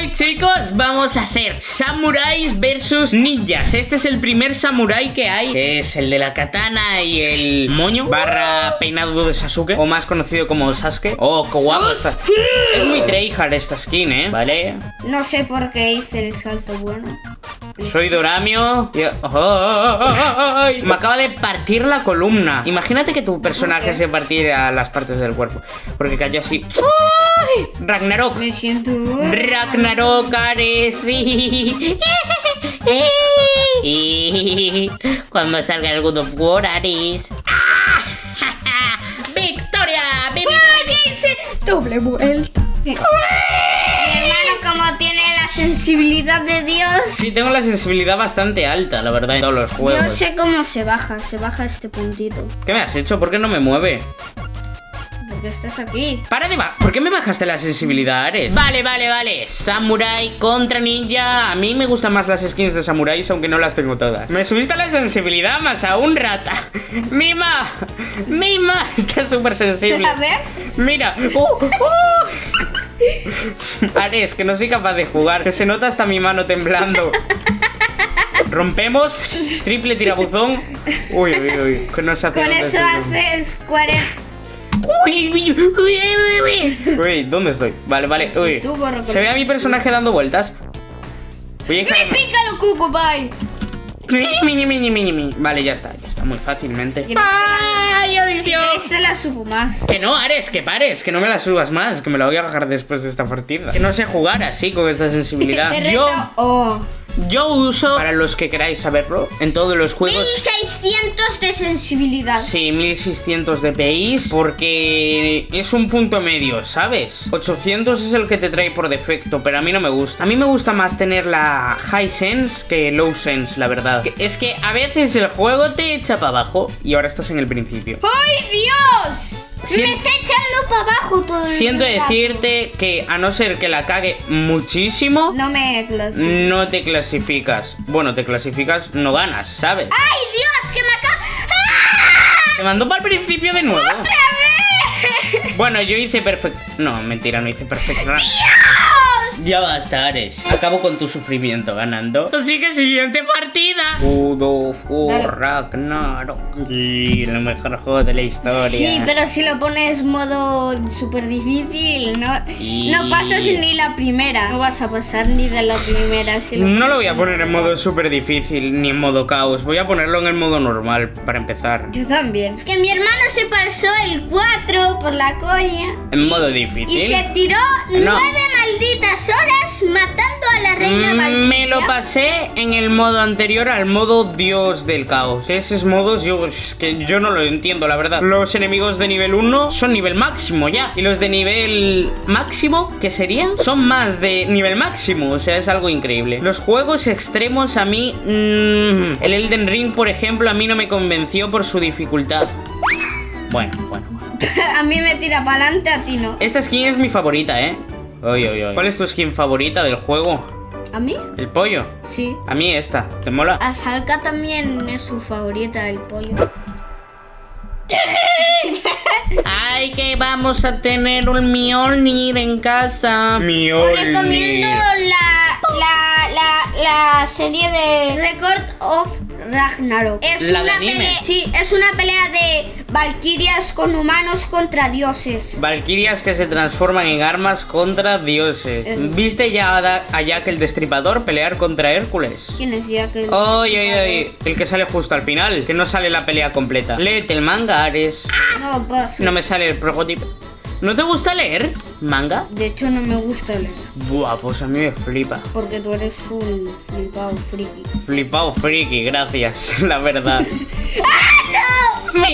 Hoy, chicos, vamos a hacer samuráis versus ninjas. Este es el primer samurái que hay, que es el de la katana y el moño barra peinado de Sasuke, o más conocido como Sasuke. Oh, qué guapo está. Es muy tryhard esta skin, ¿vale? No sé por qué hice el salto bueno. Soy Doramio y... ¡Ay! Me acaba de partir la columna. Imagínate que tu personaje se partiera las partes del cuerpo, porque cayó así. ¡Ay! Ragnarok. Me siento... Ragnarok, Ares. Y cuando salga el God of War, Ares. ¡Victoria! ¿Qué hice? Doble vuelta. Mi hermano, como tiene la sensibilidad de Dios. Sí, tengo la sensibilidad bastante alta, la verdad, en todos los juegos. Yo sé cómo se baja este puntito. ¿Qué me has hecho? ¿Por qué no me mueve? Porque estás aquí. Para de bajar. ¿Por qué me bajaste la sensibilidad, Ares? Vale. Samurai contra ninja. A mí me gustan más las skins de samuráis, aunque no las tengo todas. Me subiste la sensibilidad más a un rata. Mima. Está súper sensible. A ver. Mira. Ares, que no soy capaz de jugar. Que se nota hasta mi mano temblando. Rompemos. Triple tirabuzón. Uy. Que no se hace. Con eso haces 40. Uy, ¿dónde estoy? Vale. Uy. Se ve a mi personaje dando vueltas. ¡Pícalo, Cucubay! Vale, ya está, muy fácilmente. ¡Ay, audición! Esta la subo más. Que no, Ares, que pares, que no me la subas más, que me la voy a bajar después de esta partida. Que no sé jugar así con esta sensibilidad. Yo uso, para los que queráis saberlo, en todos los juegos 1600 de sensibilidad. Sí, 1600 de DPI, porque es un punto medio, ¿sabes? 800 es el que te trae por defecto, pero a mí no me gusta. A mí me gusta más tener la High Sense que Low Sense, la verdad. Es que a veces el juego te echa para abajo y ahora estás en el principio. ¡Ay, Dios! Me está echando para abajo todo el Siento rato. decirte que, a no ser que la cague muchísimo, no te clasificas. Bueno, te clasificas, no ganas, ¿sabes? ¡Ay, Dios! ¡Que me acaba! Te mandó para el principio de nuevo. ¡Otra vez! Bueno, yo hice perfecto. No, mentira, no hice perfecto. Ya basta, Ares. Acabo con tu sufrimiento ganando. Así que siguiente partida. God of War Ragnarok. Sí, el mejor juego de la historia. Sí, pero si lo pones modo súper difícil, no pasas ni la primera. No vas a pasar ni de la primera. Si no lo voy a poner en modo súper difícil ni en modo caos. Voy a ponerlo en el modo normal para empezar. Yo también. Es que mi hermano se pasó el 4 por la coña. En modo difícil. Y se tiró 9 malditas horas matando a la reina Valkyria. Me lo pasé en el modo anterior al modo Dios del Caos. Esos modos es que yo no lo entiendo, la verdad. Los enemigos de nivel 1 son nivel máximo ya. Y los de nivel máximo, ¿qué serían? Son más de nivel máximo. O sea, es algo increíble. Los juegos extremos a mí... el Elden Ring, por ejemplo, a mí no me convenció por su dificultad. Bueno. A mí me tira para adelante, a ti no. Esta skin es mi favorita, ¿Cuál es tu skin favorita del juego? ¿A mí? ¿El pollo? Sí. A mí esta, ¿te mola? A Salka también es su favorita, el pollo. Ay, que vamos a tener un Mjolnir en casa. Os recomiendo la serie de Record of Ragnarok. Es ¿La una de anime? pelea. Sí, es una pelea de valquirias con humanos contra dioses. Valquirias que se transforman en armas contra dioses. ¿Viste ya a Jack el Destripador pelear contra Hércules? ¿Quién es Jack el Ay, el que sale justo al final, que no sale la pelea completa. Léete el manga, Ares. No pasa. No me sale el prototipo. ¿No te gusta leer manga? De hecho, no me gusta leer. Buah, pues a mí me flipa. Porque tú eres un flipado friki. Flipado friki, gracias, la verdad. ¡Ah, no!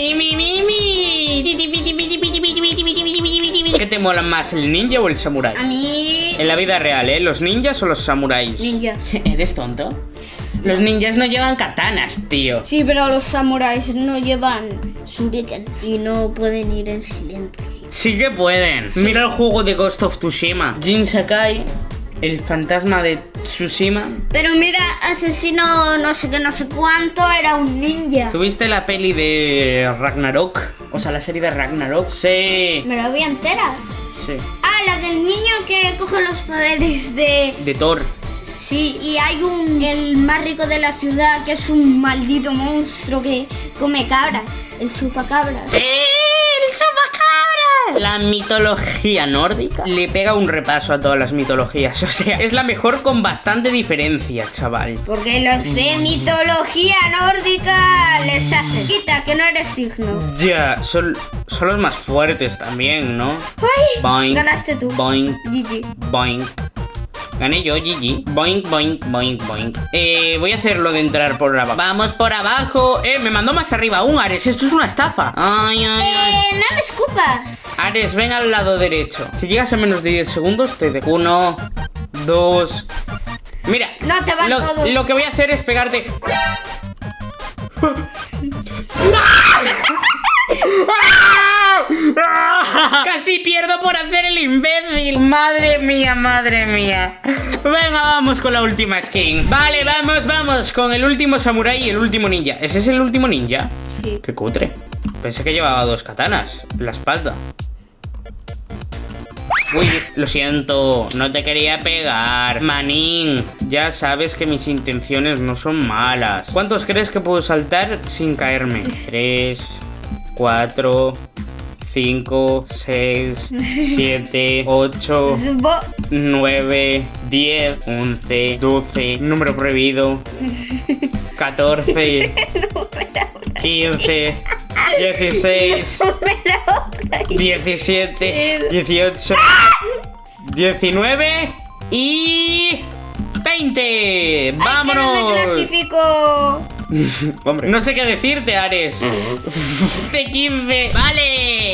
¿Qué te mola más, el ninja o el samurái? A mí... En la vida real, ¿los ninjas o los samuráis? Ninjas. ¿Eres tonto? Los ninjas no llevan katanas, tío. Sí, pero los samuráis no llevan shurikens y no pueden ir en silencio. Sí que pueden. Sí. Mira el juego de Ghost of Tsushima. Jin Sakai, el fantasma de Tsushima. Pero mira, asesino no sé qué, no sé cuánto, era un ninja. ¿Tuviste la peli de Ragnarok? O sea, la serie de Ragnarok. Sí. Me la vi entera. Sí. Ah, la del niño que coge los poderes de Thor. Sí, y hay el más rico de la ciudad, que es un maldito monstruo que come cabras. El chupacabras. ¡El chupacabras! La mitología nórdica le pega un repaso a todas las mitologías. O sea, es la mejor con bastante diferencia, chaval. Porque los de mitología nórdica les hace. Quita, que no eres digno. Ya, son los más fuertes también, ¿no? ¡Ay! Boing, Ganaste tú. Boing, GG. boing. Gané yo, GG. Boing, boing, boing, boing. Voy a hacerlo de entrar por abajo. Vamos por abajo. Me mandó más arriba aún, Ares. Esto es una estafa. Ay, ay, ay. No me escupas. Ares, ven al lado derecho. Si llegas a menos de 10 segundos, te dejo. 1, 2. Mira. No te van todos. Lo que voy a hacer es pegarte. Casi pierdo por hacer el imbécil. Madre mía, madre mía. Venga, vamos con la última skin. Vale, vamos con el último samurái y el último ninja. ¿Ese es el último ninja? Sí. Qué cutre. Pensé que llevaba 2 katanas en la espalda. Uy, lo siento, no te quería pegar. Manín, ya sabes que mis intenciones no son malas. ¿Cuántos crees que puedo saltar sin caerme? 3, 4, 5, 6, 7, 8, 9, 10, 11, 12, número prohibido, 14, 15, 16, 17, 18, 19 y 20. ¡Vámonos! ¡Ay, que no me clasifico! Hombre, no sé qué decirte, Ares. De 15. ¡Vale!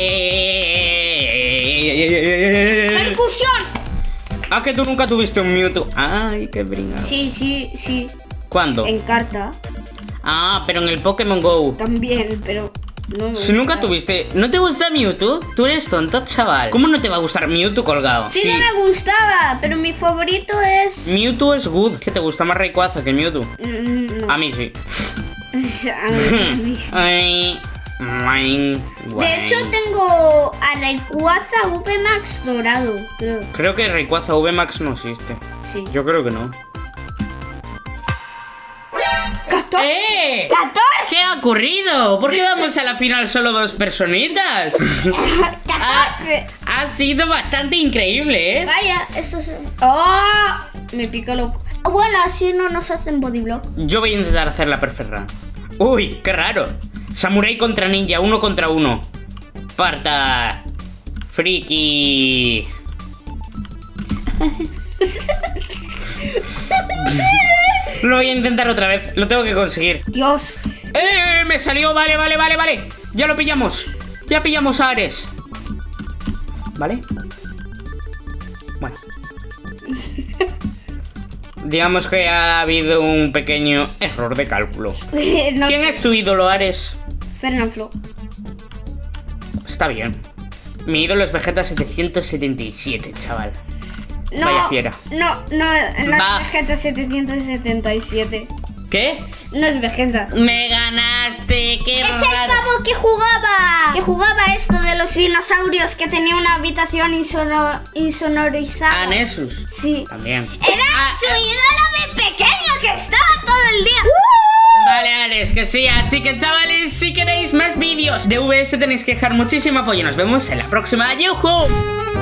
¡Percusión! Ah, que tú nunca tuviste un Mewtwo. Ay, qué brinca. Sí. ¿Cuándo? En carta. Ah, pero en el Pokémon Go. También, pero no me Si nunca tuviste... ¿No te gusta Mewtwo? Tú eres tonto, chaval. ¿Cómo no te va a gustar Mewtwo colgado? Sí, no me gustaba, pero mi favorito es... Mewtwo es good. ¿Qué te gusta más Rayquaza que Mewtwo? No. A mí sí. A mí. Ay, De hecho, tengo a Rayquaza VMAX dorado, creo. Creo que Rayquaza VMAX no existe. Sí. Yo creo que no. 14. ¡Eh! ¿Qué ha ocurrido? ¿Por qué vamos a la final solo 2 personitas? 14. Ha sido bastante increíble, ¿eh? Vaya, esto es... ¡Oh! Me pica loco. Bueno, así no nos hacen bodyblock. Yo voy a intentar hacer la perfect run. Uy, qué raro. Samurai contra ninja, 1 contra 1. Parta. Friki. Lo voy a intentar otra vez. Lo tengo que conseguir. Dios. Me salió. Vale. Ya lo pillamos. Ya pillamos a Ares. ¿Vale? Bueno. Digamos que ha habido un pequeño error de cálculo. No ¿Quién sé. es tu ídolo, Ares? Fernanfloo. Está bien. Mi ídolo es Vegeta 777, chaval. No, Vaya fiera. No Va. es Vegeta 777. ¿Qué? No es Vegeta. Me ganaste, qué Es el raro. pavo que jugaba. Que jugaba esto de los dinosaurios, que tenía una habitación insonorizada. Ah, Nessus. Sí. También. Era su ídolo de pequeño, que estaba todo el día. Vale, Ares, que sí. Así que, chavales, si queréis más vídeos de VS tenéis que dejar muchísimo apoyo. Nos vemos en la próxima. ¡Yujú!